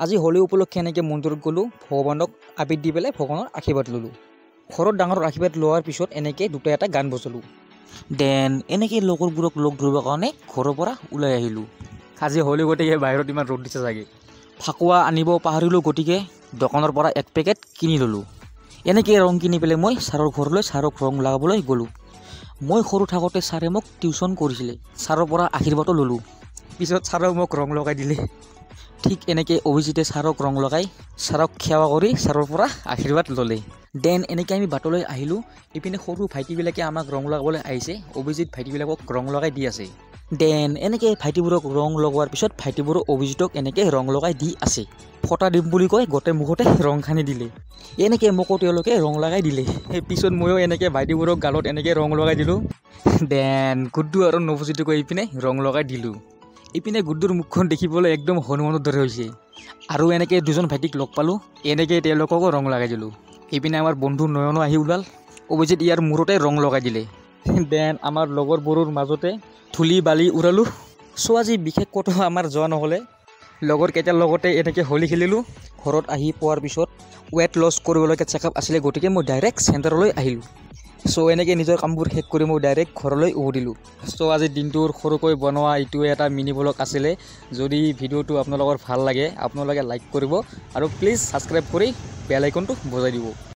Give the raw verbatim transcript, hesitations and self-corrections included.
আজি হোলী উপলক্ষে এনেকৈ মন্দিৰত গ'লোঁ, ভগৱানক আবিৰ দি পেলাই ভগৱানৰ আশীৰ্বাদ ল'লোঁ। ঘৰত ডাঙৰৰ আশীৰ্বাদ লোৱাৰ পিছত এনেকৈ দুটা এটা গান বজালোঁ। দেন এনেকৈ লগৰবোৰক লগ ধৰিবৰ কাৰণে ঘৰৰ পৰা ওলাই আহিলোঁ। আজি হোলী গতিকে বাহিৰত ইমান ৰ'দ দিছে চাগে। ফাকুৱা আনিব পাহৰিলোঁ, গতিকে দোকানৰ পৰা এক পেকেট কিনি ল'লোঁ। এনেকৈ ৰং কিনি পেলাই মই ছাৰৰ ঘৰলৈ ছাৰক ৰং লগাবলৈ গ'লোঁ। মই সৰু থাকোঁতে ছাৰে মোক টিউশ্যন কৰিছিলে, ছাৰৰ পৰা আশীৰ্বাদো ল'লোঁ। পিছত ছাৰে মোক ৰং লগাই দিলে। ঠিক এনেকৈ অভিজিতে ছাৰক ৰং লগাই ছাৰক সেৱা কৰি ছাৰৰ পৰা আশীৰ্বাদ ল'লে। দেন এনেকৈ আমি বাটলৈ আহিলোঁ। ইপিনে সৰু ভাইটিবিলাকে আমাক ৰং লগাবলৈ আহিছে, অভিজিত ভাইটিবিলাকক ৰং লগাই দি আছে। দেন এনেকৈ ভাইটিবোৰক ৰং লগোৱাৰ পিছত ভাইটিবোৰো অভিজিতক এনেকৈ ৰং লগাই দি আছে। ফটা দিম বুলি কৈ গোটেই মুখতে ৰং সানি দিলে। এনেকৈ মোকো তেওঁলোকে ৰং লগাই দিলে। সেই পিছত ময়ো এনেকৈ ভাইটিবোৰক গালত এনেকৈ ৰং লগাই দিলোঁ। দেন গুড্ডু আৰু নৱজিতকো ইপিনে ৰং লগাই দিলোঁ। ইপিনে গুড্ডুৰ মুখখন দেখিবলৈ একদম হনুমানৰ দৰে হৈছে। আৰু এনেকৈ দুজন ভাইটিক লগ পালোঁ, এনেকৈ তেওঁলোককো ৰং লগাই দিলোঁ। ইপিনে আমাৰ বন্ধু নয়নো আহি ওলাল, অভিজিত ইয়াৰ মূৰতে ৰং লগাই দিলে। দেন আমাৰ লগৰবোৰৰ মাজতে ধূলি বালি উৰালোঁ। চ' আজি বিশেষ ক'তো আমাৰ যোৱা নহ'লে, লগৰকেইটাৰ লগতে এনেকৈ হোলী খেলিলোঁ। ঘৰত আহি পোৱাৰ পিছত ৱেট লছ কৰিবলৈকে চেকআপ আছিলে, গতিকে মই ডাইৰেক্ট চেণ্টাৰলৈ আহিলোঁ। চ' এনেকৈ নিজৰ কামবোৰ শেষ কৰি মই ডাইৰেক্ট ঘৰলৈ উভতিলোঁ। চ' আজি দিনটোৰ সৰুকৈ বনোৱা এইটোৱে এটা মিনি ব্লগ আছিলে। যদি ভিডিঅ'টো আপোনালোকৰ ভাল লাগে আপোনালোকে লাইক কৰিব আৰু প্লিজ ছাবস্ক্ৰাইব কৰি বেল আইকনটো বজাই দিব।